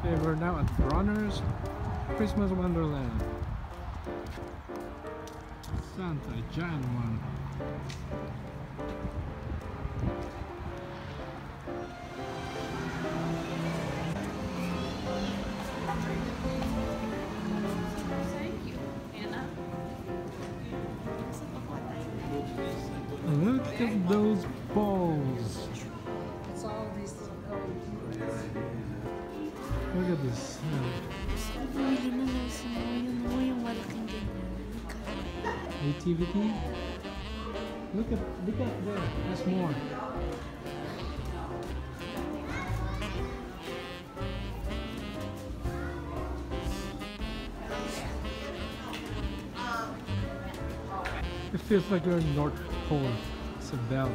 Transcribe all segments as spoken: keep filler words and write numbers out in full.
Okay, we're now at Bronner's Christmas Wonderland. Santa, giant one. Look at those balls. Look at this. Nativity. Look at look at there. There's more. It feels like you're in North Pole. It's a belt.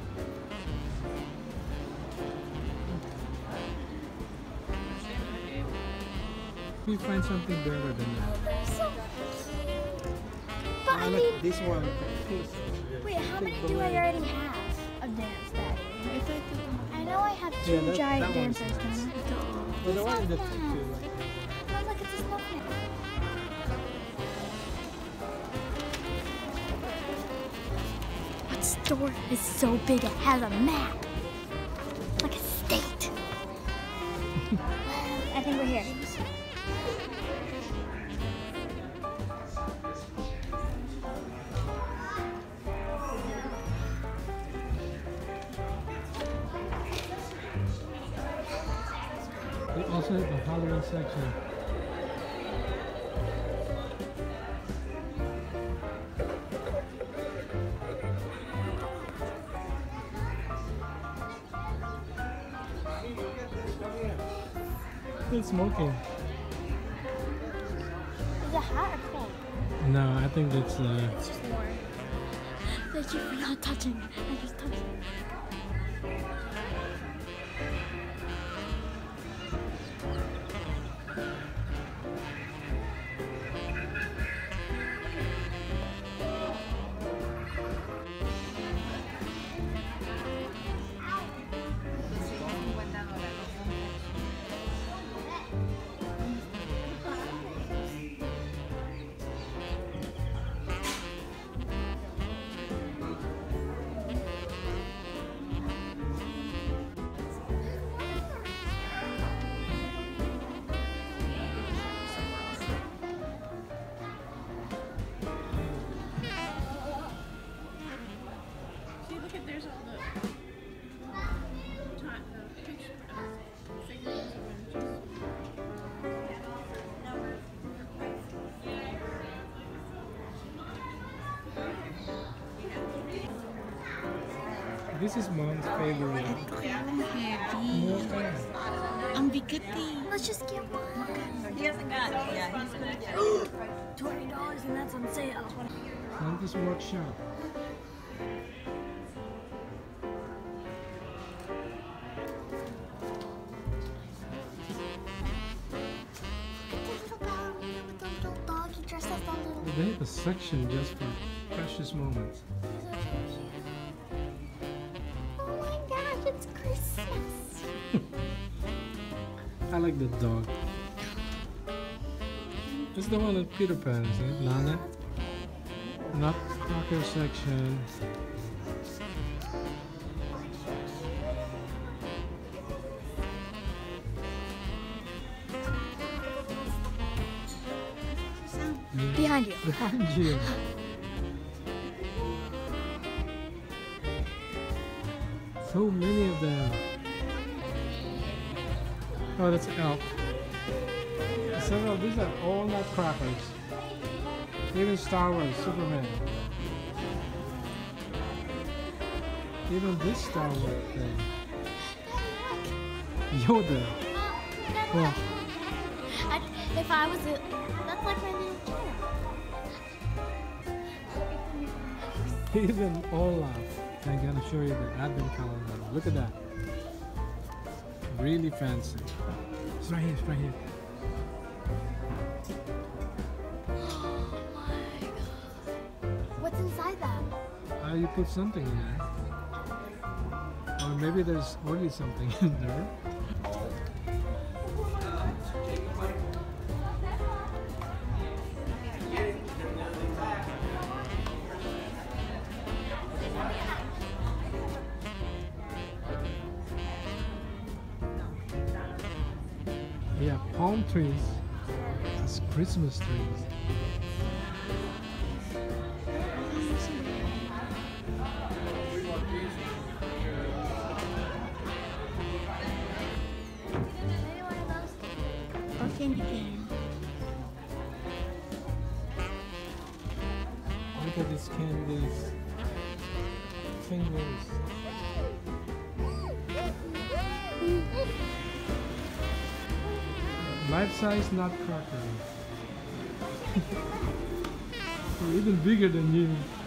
We find something better than that. So but I, I like mean, this one. Wait, how many do I already have of Dance Daddy? I know I have two yeah, that, giant that dancers. Nice. Well, the one that that's no, look, it's a snowman. What store is so big it has a map? Like a state. I think we're here. They also have the Halloween section. It's smoking. Is it hot or cold? No, I think that's uh It's just warm. Thank you for not touching. I just touched it. This is Mom's favorite. Ang bigati. Let's just get one. He hasn't got it. Yeah, he's gonna get it. Twenty dollars and that's on sale. Santa's Workshop. They have a section just for precious moments. Oh my gosh, it's Christmas. I like the dog. It's the one that Peter Pan, isn't it? Nana? Nutcracker section. Behind you. Behind you. So many of them. Oh, that's elf. Several, these are all nutcrackers. Even Star Wars, Superman. Even this Star Wars thing. Yoda. Oh. I, if I was a, that's like my little kid. Even Olaf. I'm gonna show you the advent calendar. Look at that. Really fancy. It's right here, it's right here. Oh my god. What's inside that? Uh, you put something in there. Or maybe there's already something in there. We have palm trees as Christmas trees. Or candy cane. Look at these candies. Fingers. Life-size nutcracker. Even bigger than you.